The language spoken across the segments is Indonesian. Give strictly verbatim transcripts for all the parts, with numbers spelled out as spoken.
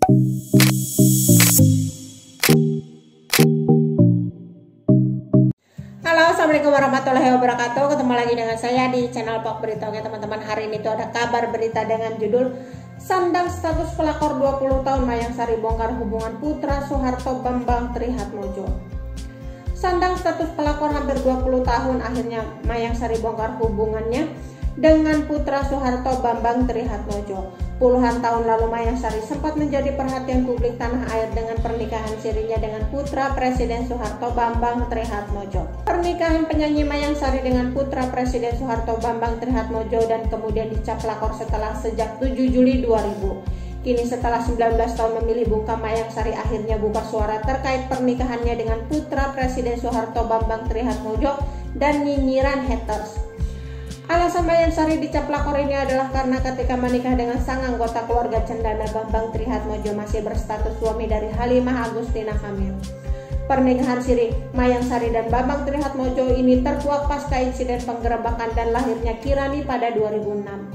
Halo, assalamualaikum warahmatullahi wabarakatuh. Ketemu lagi dengan saya di channel Pok Berita. Oke teman-teman, hari ini tuh ada kabar berita dengan judul Sandang status pelakor dua puluh tahun, Mayang Sari bongkar hubungan putra Soeharto Bambang Trihatmojo. Sandang status pelakor hampir dua puluh tahun, akhirnya Mayang Sari bongkar hubungannya dengan putra Soeharto Bambang Trihatmojo. Puluhan tahun lalu Mayang Sari sempat menjadi perhatian publik tanah air dengan pernikahan sirinya dengan putra Presiden Soeharto Bambang Trihatmojo. Pernikahan penyanyi Mayang Sari dengan putra Presiden Soeharto Bambang Trihatmojo dan kemudian dicap pelakor setelah sejak tujuh Juli dua ribu. Kini setelah sembilan belas tahun memilih bungkam, Mayang Sari akhirnya buka suara terkait pernikahannya dengan putra Presiden Soeharto Bambang Trihatmojo dan nyinyiran haters. Alasan Mayang Sari dicap pelakor ini adalah karena ketika menikah dengan sang anggota keluarga cendana Bambang Trihatmojo masih berstatus suami dari Halimah Agustina Kamil. Pernikahan siri Mayang Sari dan Bambang Trihatmojo ini terkuak pasca insiden penggerebekan dan lahirnya Kirani pada dua ribu enam.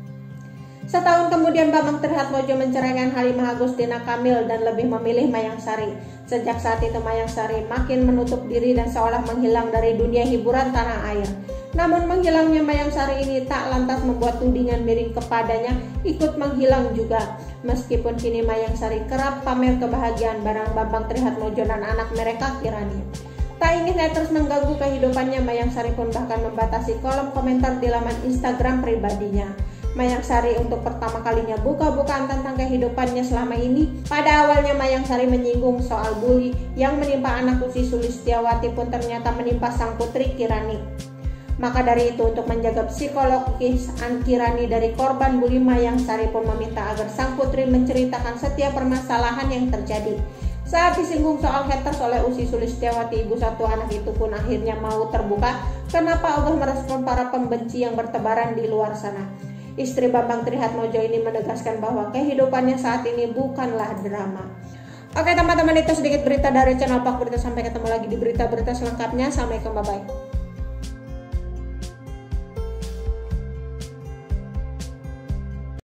Setahun kemudian Bambang Trihatmojo menceraikan Halimah Agustina Kamil dan lebih memilih Mayang Sari. Sejak saat itu Mayang Sari makin menutup diri dan seolah menghilang dari dunia hiburan tanah air. Namun menghilangnya Mayang Sari ini tak lantas membuat tudingan miring kepadanya ikut menghilang juga. Meskipun kini Mayang Sari kerap pamer kebahagiaan bareng Bambang Trihatmojo dan anak mereka Kirani. Tak ingin haters mengganggu kehidupannya, Mayang Sari pun bahkan membatasi kolom komentar di laman Instagram pribadinya. Mayang Sari untuk pertama kalinya buka-bukaan tentang kehidupannya selama ini. Pada awalnya Mayang Sari menyinggung soal bully yang menimpa anak Ussy Sulistyawati pun ternyata menimpa sang putri Kirani. Maka dari itu, untuk menjaga psikologis Kirani dari korban bully, Mayang Sari pun meminta agar sang putri menceritakan setiap permasalahan yang terjadi. Saat disinggung soal haters oleh Ussy Sulistyawati, ibu satu anak itu pun akhirnya mau terbuka kenapa Allah merespon para pembenci yang bertebaran di luar sana. Istri Bambang Trihatmojo ini menegaskan bahwa kehidupannya saat ini bukanlah drama. Oke teman-teman, itu sedikit berita dari channel Pok Berita. Sampai ketemu lagi di berita-berita selengkapnya. Assalamualaikum, bye-bye.